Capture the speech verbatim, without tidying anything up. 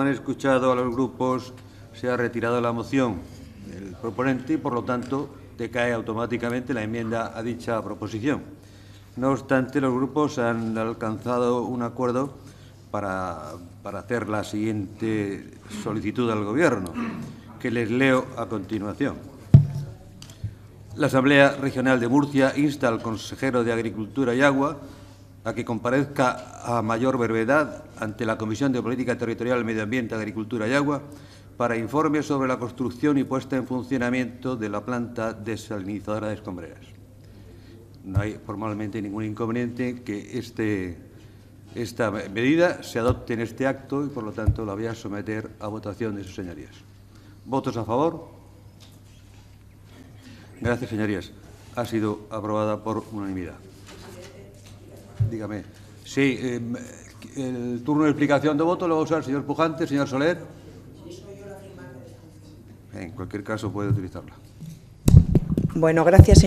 han escuchado a los grupos, se ha retirado la moción del proponente y, por lo tanto, decae automáticamente la enmienda a dicha proposición. No obstante, los grupos han alcanzado un acuerdo para, para hacer la siguiente solicitud al Gobierno, que les leo a continuación. La Asamblea Regional de Murcia insta al consejero de Agricultura y Agua a que comparezca a mayor brevedad ante la Comisión de Política Territorial, Medio Ambiente, Agricultura y Agua para informe sobre la construcción y puesta en funcionamiento de la planta desalinizadora de Escombreras. No hay formalmente ningún inconveniente que este, esta medida se adopte en este acto y, por lo tanto, la voy a someter a votación de sus señorías. ¿Votos a favor? Gracias, señorías. Ha sido aprobada por unanimidad. Dígame. Sí, eh, el turno de explicación de voto lo va a usar el señor Pujante, señor Soler. En cualquier caso, puede utilizarla. Bueno, gracias.